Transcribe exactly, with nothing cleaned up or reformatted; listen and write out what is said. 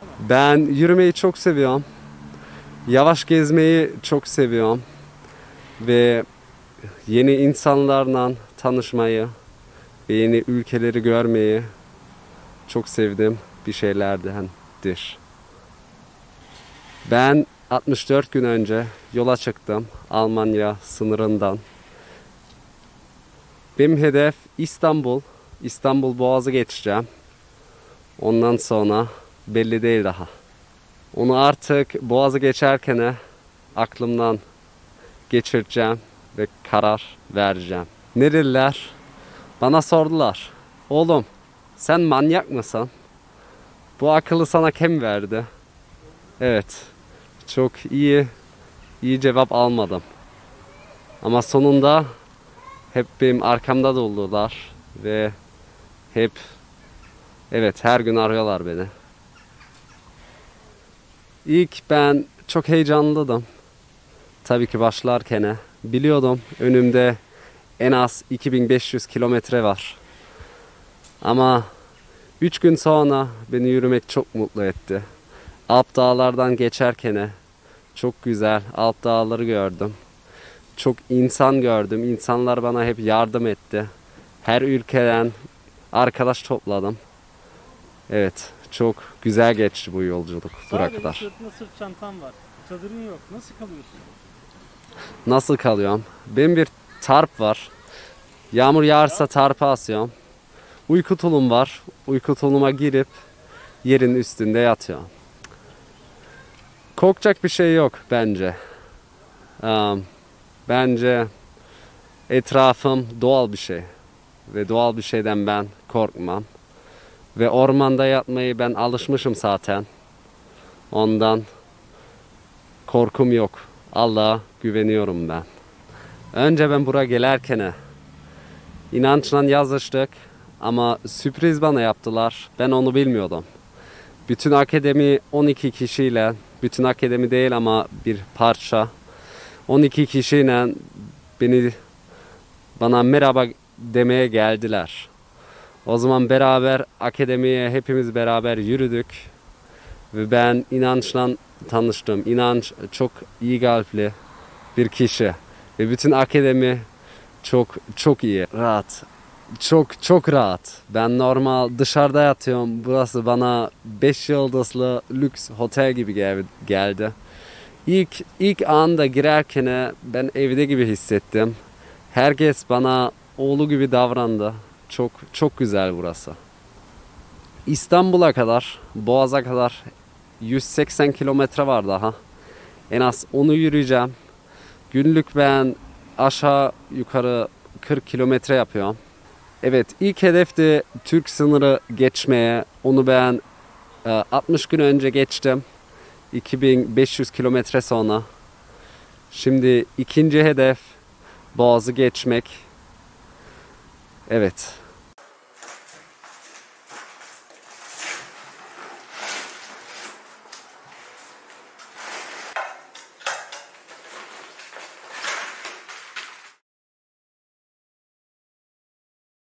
Ben yürümeyi çok seviyorum. Yavaş gezmeyi çok seviyorum. Ve yeni insanlarla tanışmayı ve yeni ülkeleri görmeyi çok sevdiğim bir şeylerdendir. Ben altmış dört gün önce yola çıktım Almanya sınırından. Benim hedef İstanbul. İstanbul Boğazı geçeceğim. Ondan sonra belli değil daha. Onu artık Boğazı geçerken aklımdan geçireceğim ve karar vereceğim. Nereliler bana sordular. Oğlum sen manyak mısın? Bu akıllı sana kim verdi? Evet. Çok iyi iyi cevap almadım. Ama sonunda hep benim arkamda durdular ve hep evet her gün arıyorlar beni. İlk ben çok heyecanlıydım. Tabii ki başlarken biliyordum önümde en az iki bin beş yüz kilometre var. Ama üç gün sonra beni yürümek çok mutlu etti. Alp dağlardan geçerken çok güzel Alp dağları gördüm. Çok insan gördüm. İnsanlar bana hep yardım etti. Her ülkeden arkadaş topladım. Evet, çok güzel geçti bu yolculuk buraya Sadece kadar. sırtında sırt çantan var. Çadırın yok. Nasıl kalıyorsun? Nasıl kalıyorum? Benim bir tarp var. Yağmur yağarsa tarpa asıyorum. Uyku tulum var. Uyku tuluma girip yerin üstünde yatıyorum. Korkacak bir şey yok bence. Um, bence etrafım doğal bir şey. Ve doğal bir şeyden ben korkmam. Ve ormanda yatmayı ben alışmışım zaten. Ondan korkum yok. Allah'a güveniyorum ben. Önce ben buraya gelirken inançla yazıştık ama sürpriz bana yaptılar. Ben onu bilmiyordum. Bütün akademi on iki kişiyle, bütün akademi değil ama bir parça on iki kişiyle beni bana merhaba demeye geldiler. O zaman beraber akademiye hepimiz beraber yürüdük ve ben inançla tanıştım. İnanç çok iyi kalpli bir kişi ve bütün akademi çok çok iyi, rahat. Çok çok rahat. Ben normal dışarıda yatıyorum. Burası bana beş yıldızlı lüks otel gibi geldi. İlk ilk anda girerken ben evde gibi hissettim. Herkes bana oğlu gibi davrandı. Çok çok güzel burası. İstanbul'a kadar, Boğaz'a kadar yüz seksen kilometre var daha. En az onu yürüyeceğim. Günlük ben aşağı yukarı kırk kilometre yapıyorum. Evet, ilk hedefti Türk sınırı geçmeye. Onu ben altmış gün önce geçtim. iki bin beş yüz kilometre sonra. Şimdi ikinci hedef Boğaz'ı geçmek. Evet.